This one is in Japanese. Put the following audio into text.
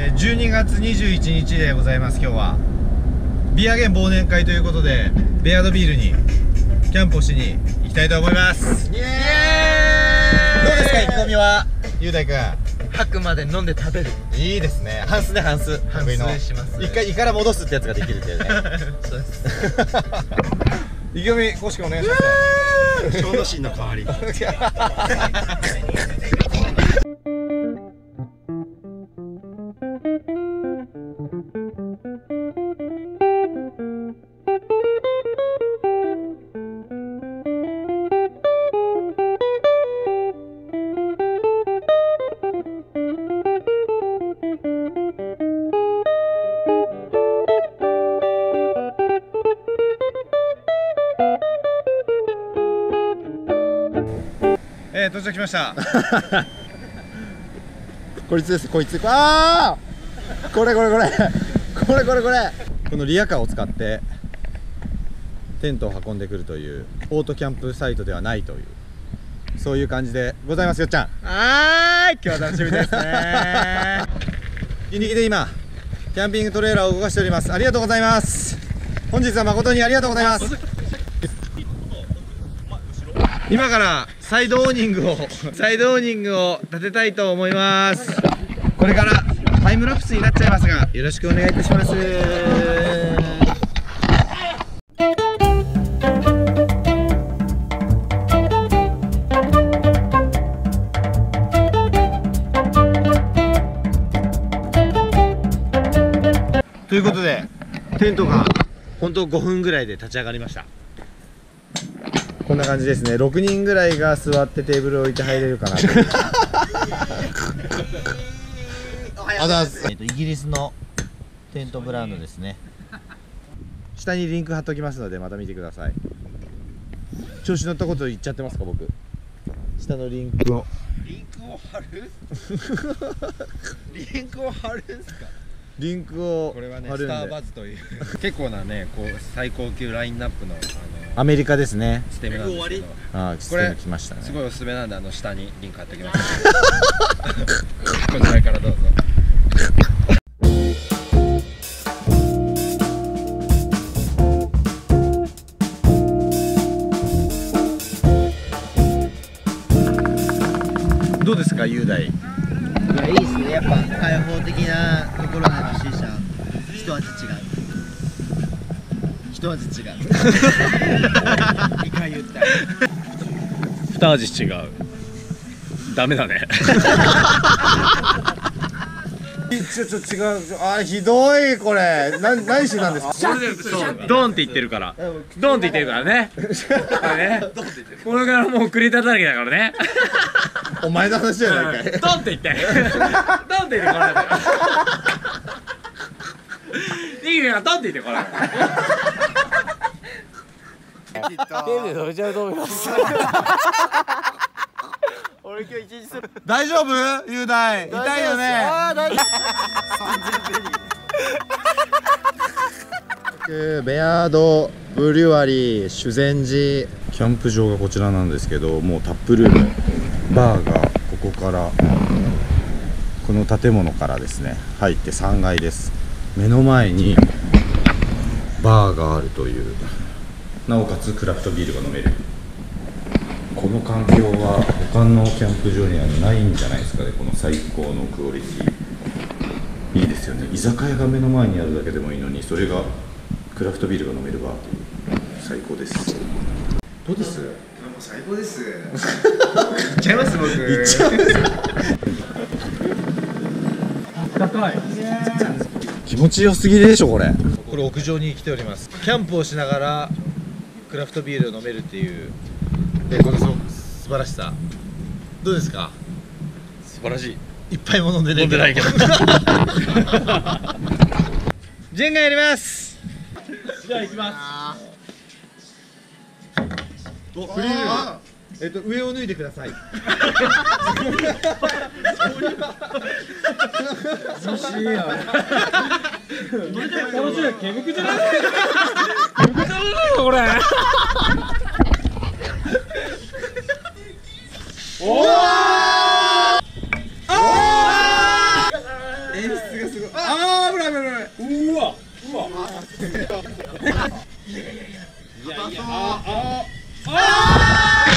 12月21日でございます。今日はビアゲン忘年会ということで、ベアードビールにキャンプをしに行きたいと思います。イエーイ。どうですか、意気込みは。雄大君、 吐くまで飲んで食べる。 いいですね。半数ね、半数。 半数します。 一回胃から戻すってやつができるっていうね。 そうです。 意気込み、公式お願いします。 小豆島の代わりに。 到着しました。 こいつです、こいつ。ああ、これ。このリヤカーを使ってテントを運んでくるというオートキャンプサイトではないという、そういう感じでございます。よっちゃん。 はーい、今日は楽しみですね。人力で今キャンピングトレーラーを動かしております。ありがとうございます。本日は誠にありがとうございます。今からサイドオーニングを立てたいと思います。これからタイムラプスになっちゃいますが、よろしくお願いいたします。ということで、テントが本当5分ぐらいで立ち上がりました。こんな感じですね。6人ぐらいが座ってテーブルを置いて入れるかなと。イギリスのテントブランドですね。下にリンク貼っときますので、また見てください。調子乗ったこと言っちゃってますか、僕。下のリンクを貼るリンクを貼るんですか。リンクをこれはね、スターバズという結構なね、こう最高級ラインナップのアメリカですね。 ステムなんですけど、 これ来ましたね。 すごいおすすめなんで、下にリンク貼っておきます。こちらからどうぞ。どうですか、雄大。 いや、いいですね。やっぱ開放的なところでの C 社、一味違う。一味違う。2回言った。 二味違う。ダメだね。 ちょっと違う。あれひどい、これ。何してたんですか。 これでそうドンって言ってるから。ドンって言ってるからね。これからもうクリエイターだらけだからね。 お前の話じゃないかい。 ドンって言って。ドンって言ってこれ。いいよ、ドンって言ってこれ。 俺今日一日する。 大丈夫、雄大。痛いよね。 ああ、大丈夫。ベアードブリュワリー修善寺。 キャンプ場がこちらなんですけど、もうタップルーム、バーがここからこの建物からですね入って3階です。目の前にバーがあるという、なおかつクラフトビールが飲める。この環境は他のキャンプ場にはないんじゃないですかね。この最高のクオリティいいですよね。居酒屋が目の前にあるだけでもいいのに、それがクラフトビールが飲めるバーという、最高です。どうです？ 最高です。行っちゃいます、僕。 行っちゃうんですか。 高い。 気持ちよすぎでしょ、これ。これ屋上に来ております。キャンプをしながらクラフトビールを飲めるっていうこの素晴らしさ、どうですか。 素晴らしい。 一杯も飲んでないけど。ジェンガやります。 じゃあ行きます。 フリール。上を脱いでください。 楽しいや。楽しい。毛むくじゃない。毛むくじゃないよこれ。おお。 演出がすごい。 あー、危ない危ない危ない。うわうわ。いやいや、あ